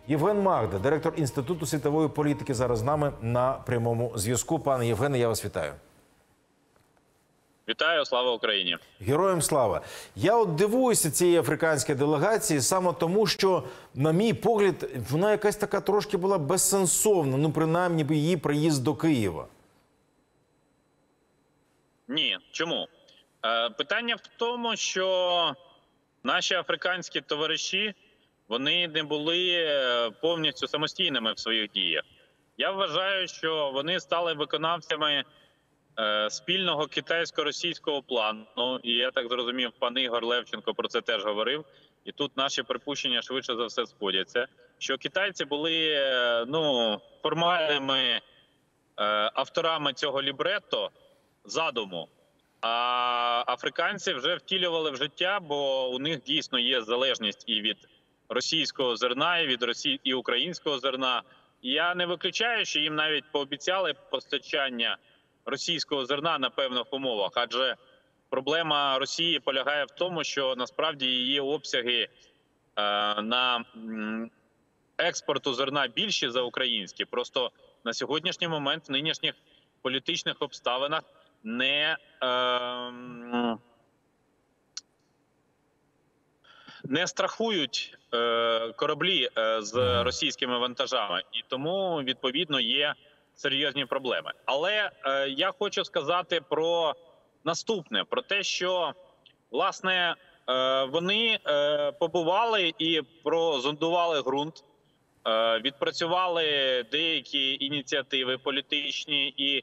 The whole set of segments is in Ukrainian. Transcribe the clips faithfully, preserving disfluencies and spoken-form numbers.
Євген Магда, директор Інституту світової політики, зараз з нами на прямому зв'язку. Пане Євгене, я вас вітаю. Вітаю, слава Україні. Героям слава. Я от дивуюся цієї африканської делегації саме тому, що, на мій погляд, вона якась така трошки була безсенсовна, ну, принаймні, її приїзд до Києва. Ні. Чому? Е, питання в тому, що наші африканські товариші, вони не були повністю самостійними в своїх діях. Я вважаю, що вони стали виконавцями е, спільного китайсько-російського плану. І я так зрозумів, пан Ігор Левченко про це теж говорив. І тут наші припущення швидше за все сходяться. Що китайці були е, ну, формальними е, авторами цього лібретто, задуму, а африканці вже втілювали в життя, бо у них дійсно є залежність і від російського зерна, і від росі... і українського зерна. І я не виключаю, що їм навіть пообіцяли постачання російського зерна на певних умовах, адже проблема Росії полягає в тому, що насправді її обсяги е, на експорту зерна більші за українські. Просто на сьогоднішній момент в нинішніх політичних обставинах не, е, не страхують е, кораблі е, з російськими вантажами. І тому, відповідно, є серйозні проблеми. Але е, я хочу сказати про наступне, про те, що, власне, е, вони е, побували і прозондували ґрунт, е, відпрацювали деякі ініціативи політичні і,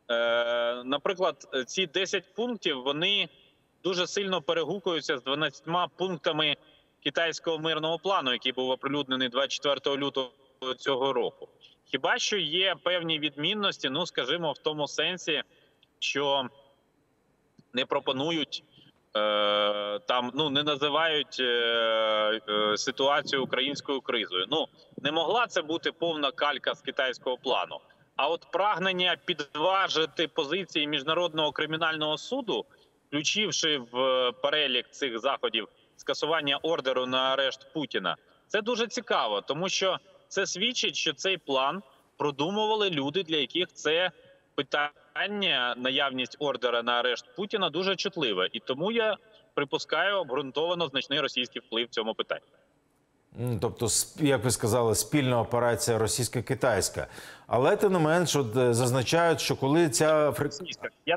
наприклад, ці десять пунктів, вони дуже сильно перегукуються з дванадцятьма пунктами китайського мирного плану, який був оприлюднений двадцять четвертого лютого цього року. Хіба що є певні відмінності, ну, скажімо, в тому сенсі, що не пропонують, е, там, ну, не називають е, е, ситуацію українською кризою. Ну, не могла це бути повна калька з китайського плану. А от прагнення підважити позиції Міжнародного кримінального суду, включивши в перелік цих заходів скасування ордеру на арешт Путіна, це дуже цікаво, тому що це свідчить, що цей план продумували люди, для яких це питання, наявність ордера на арешт Путіна, дуже чутливе. І тому я припускаю обґрунтовано значний російський вплив в цьому питанні. Тобто, як ви сказали, спільна операція російсько-китайська. Але, тим не менш, от, зазначають, що коли ця... Я,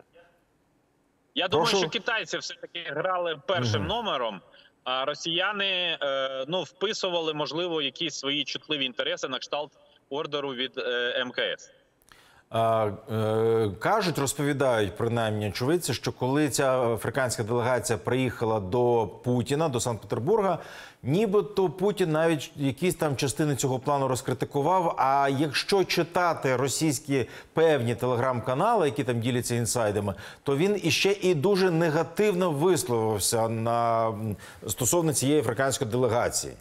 я думаю, що китайці все-таки грали першим угу. номером, а росіяни е, ну, вписували, можливо, якісь свої чутливі інтереси на кшталт ордеру від е, ем ка ес. А, е, кажуть, розповідають, принаймні, очевидці, що коли ця африканська делегація приїхала до Путіна, до Санкт-Петербурга, нібито Путін навіть якісь там частини цього плану розкритикував, а якщо читати російські певні телеграм-канали, які там діляться інсайдами, то він іще і дуже негативно висловився на, стосовно цієї африканської делегації.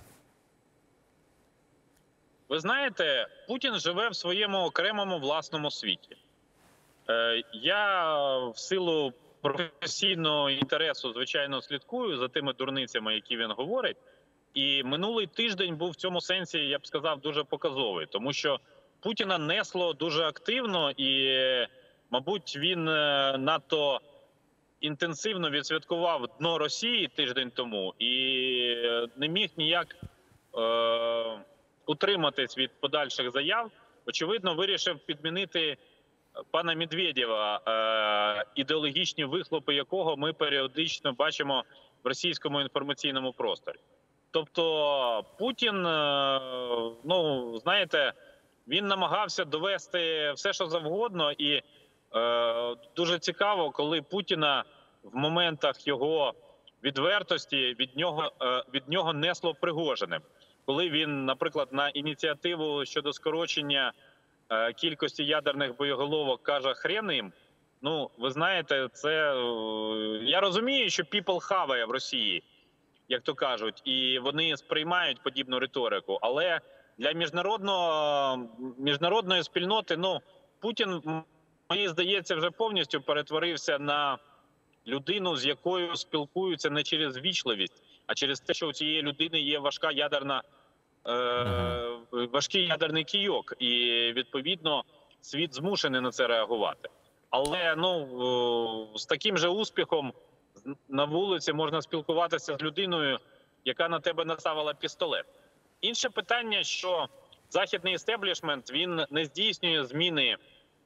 Ви знаєте, Путін живе в своєму окремому власному світі. Е, я в силу професійного інтересу, звичайно, слідкую за тими дурницями, які він говорить. І минулий тиждень був в цьому сенсі, я б сказав, дуже показовий. Тому що Путіна несло дуже активно і, мабуть, він надто інтенсивно відсвяткував дно Росії тиждень тому і не міг ніяк... Е, утриматись від подальших заяв, очевидно, вирішив підмінити пана Медведєва, е, ідеологічні вихлопи якого ми періодично бачимо в російському інформаційному просторі. Тобто Путін, е, ну, знаєте, він намагався довести все, що завгодно, і е, дуже цікаво, коли Путіна в моментах його відвертості від нього, е, від нього несло Пригожиним. Коли він, наприклад, на ініціативу щодо скорочення е, кількості ядерних боєголовок каже «хрен їм», ну, ви знаєте, це... Е, я розумію, що people хаває в Росії, як то кажуть, і вони сприймають подібну риторику, але для міжнародного, міжнародної спільноти, ну, Путін, мені здається, вже повністю перетворився на людину, з якою спілкуються не через вічливість, а через те, що у цієї людини є важка ядерна, е, важкий ядерний кийок, і відповідно світ змушений на це реагувати. Але ну з таким же успіхом на вулиці можна спілкуватися з людиною, яка на тебе наставила пістолет. Інше питання, що західний істеблішмент, він не здійснює зміни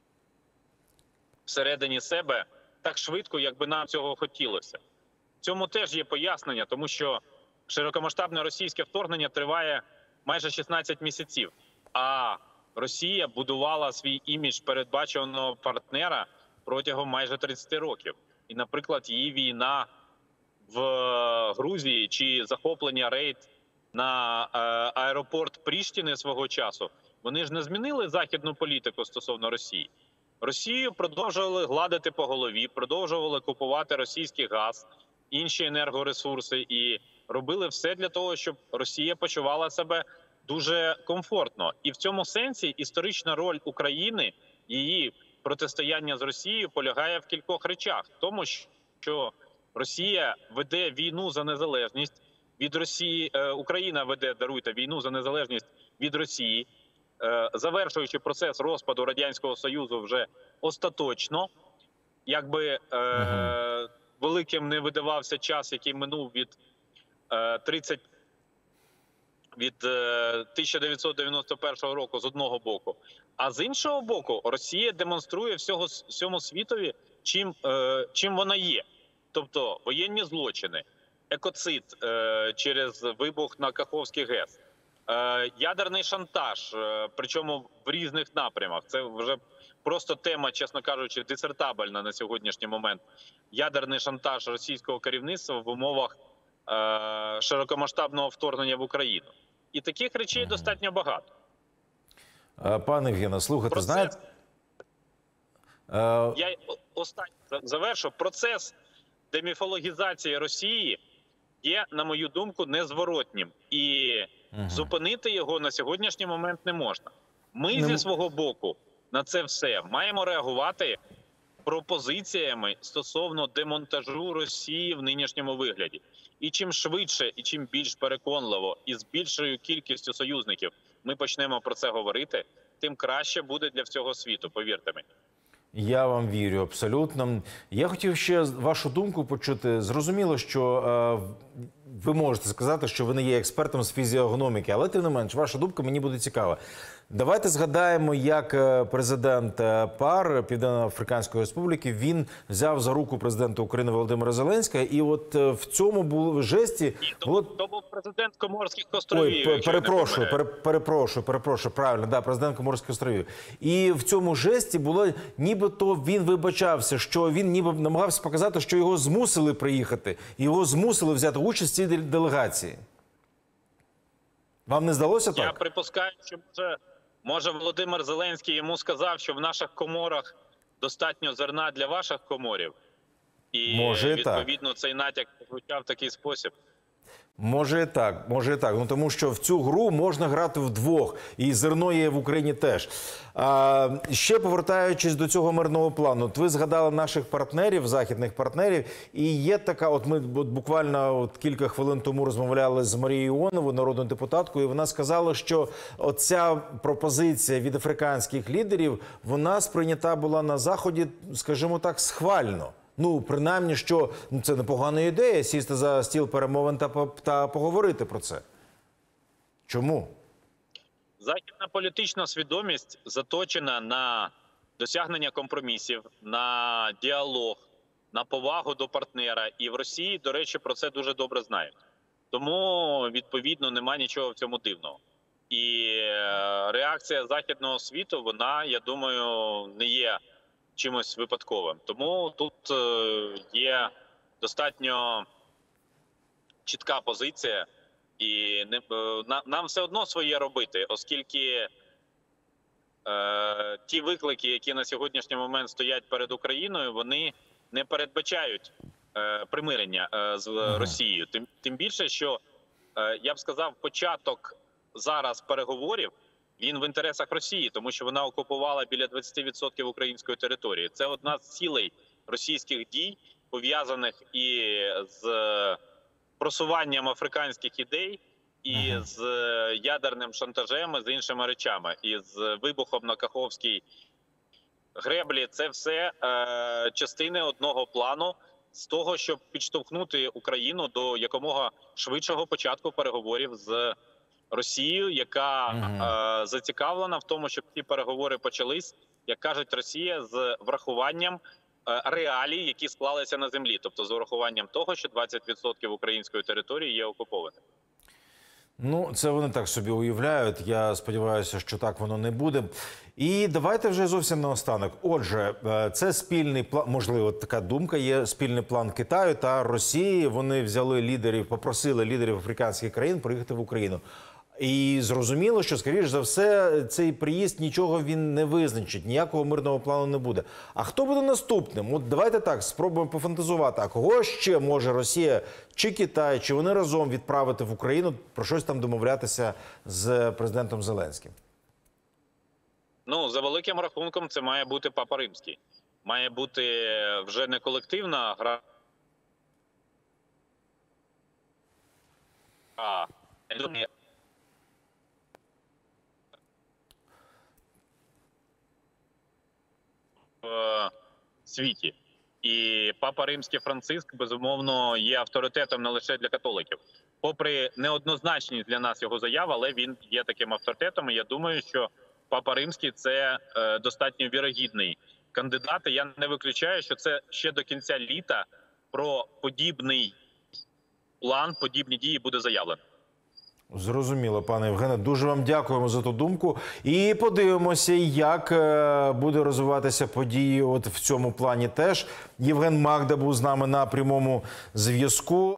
всередині себе так швидко, як би нам цього хотілося. В цьому теж є пояснення, тому що широкомасштабне російське вторгнення триває майже шістнадцять місяців, а Росія будувала свій імідж передбачуваного партнера протягом майже тридцяти років. І, наприклад, її війна в Грузії чи захоплення рейд на е, аеропорт Пріштіни свого часу, вони ж не змінили західну політику стосовно Росії. Росію продовжували гладити по голові, продовжували купувати російський газ, інші енергоресурси і робили все для того, щоб Росія почувала себе дуже комфортно. І в цьому сенсі історична роль України, її протистояння з Росією полягає в кількох речах. В тому, що Росія веде війну за незалежність від Росії, е, Україна веде, даруйте, війну за незалежність від Росії, е, завершуючи процес розпаду Радянського Союзу вже остаточно. Якби е, угу. великим не видавався час, який минув від е, тридцять від е, тисяча дев'ятсот дев'яносто першого року з одного боку, а з іншого боку Росія демонструє всього всьому світові, чим, е, чим вона є. Тобто воєнні злочини, екоцид е, через вибух на Каховський ГЕС, е, ядерний шантаж, е, причому в різних напрямах. Це вже просто тема, чесно кажучи, дисертабельна на сьогоднішній момент. Ядерний шантаж російського керівництва в умовах е, широкомасштабного вторгнення в Україну. І таких речей mm-hmm. достатньо багато. Пане Євгене, слухайте, Процес... знаєте... Я останнє завершу. Процес деміфологізації Росії є, на мою думку, незворотнім. І угу. зупинити його на сьогоднішній момент не можна. Ми не... зі свого боку на це все маємо реагувати пропозиціями стосовно демонтажу Росії в нинішньому вигляді. І чим швидше, і чим більш переконливо, і з більшою кількістю союзників ми почнемо про це говорити, тим краще буде для всього світу, повірте мені. Я вам вірю абсолютно. Я хотів ще вашу думку почути. Зрозуміло, що е, ви можете сказати, що ви не є експертом з фізіогноміки, але тим не менш, ваша думка мені буде цікава. Давайте згадаємо, як президент ПАР Південно-Африканської Республіки, він взяв за руку президента України Володимира Зеленського, і от в цьому було жесті... Було... То був президент Коморських островів. Ой, перепрошую, пере, перепрошую, перепрошую, правильно, да, президент Коморських островів. І в цьому жесті було, нібито він вибачався, що він ніби намагався показати, що його змусили приїхати, його змусили взяти участь в цій делегації. Вам не здалося так? Я припускаю, що може... Може, Володимир Зеленський йому сказав, що в наших коморах достатньо зерна для ваших коморів? І, може, і відповідно, так. цей натяк звучав в такий спосіб. Може і так, може і так. Ну, тому що в цю гру можна грати вдвох. І зерно є в Україні теж. А, ще повертаючись до цього мирного плану. От ви згадали наших партнерів, західних партнерів. І є така, от ми от буквально от кілька хвилин тому розмовляли з Марією Іоновою, народною депутаткою. І вона сказала, що оця пропозиція від африканських лідерів, вона сприйнята була на Заході, скажімо так, схвально. Ну, принаймні, що ну, це непогана ідея сісти за стіл перемовин та, та поговорити про це. Чому? Західна політична свідомість заточена на досягнення компромісів, на діалог, на повагу до партнера. І в Росії, до речі, про це дуже добре знають. Тому, відповідно, нема нічого в цьому дивного. І реакція західного світу, вона, я думаю, не є чимось випадковим. Тому тут є достатньо чітка позиція, і не, нам все одно своє робити, оскільки е, ті виклики, які на сьогоднішній момент стоять перед Україною, вони не передбачають е, примирення е, з ага. Росією. Тим, тим більше, що, е, я б сказав, початок зараз переговорів, він в інтересах Росії, тому що вона окупувала біля двадцяти відсотків української території. Це одна з цілей російських дій, пов'язаних і з просуванням африканських ідей, і Ага. з е, ядерним шантажем, і з іншими речами, і з вибухом на Каховській греблі. Це все е, частини одного плану з того, щоб підштовхнути Україну до якомога швидшого початку переговорів з Росією, яка Мгм. е, зацікавлена в тому, щоб ці переговори почались, як кажуть Росія, з врахуванням е, реалій, які склалися на землі, тобто з урахуванням того, що двадцять відсотків української території є окупованими. Ну, це вони так собі уявляють. Я сподіваюся, що так воно не буде. І давайте вже зовсім наостанок. Отже, е, це спільний план, можливо, така думка є, спільний план Китаю та Росії. Вони взяли лідерів, попросили лідерів африканських країн приїхати в Україну. І зрозуміло, що, скоріш за все, цей приїзд нічого він не визначить, ніякого мирного плану не буде. А хто буде наступним? От давайте так, спробуємо пофантазувати. А кого ще може Росія чи Китай, чи вони разом відправити в Україну, про щось там домовлятися з президентом Зеленським? Ну, за великим рахунком, це має бути Папа Римський. Має бути вже не колективна гра, а в світі. І Папа Римський Франциск, безумовно, є авторитетом не лише для католиків. Попри неоднозначність для нас його заяв, але він є таким авторитетом. І я думаю, що Папа Римський – це е, достатньо вірогідний кандидат. І я не виключаю, що це ще до кінця літа про подібний план, подібні дії буде заявлено. Зрозуміло, пане Євгене. Дуже вам дякуємо за ту думку. І подивимося, як е, буде розвиватися події от в цьому плані теж. Євген Магда був з нами на прямому зв'язку.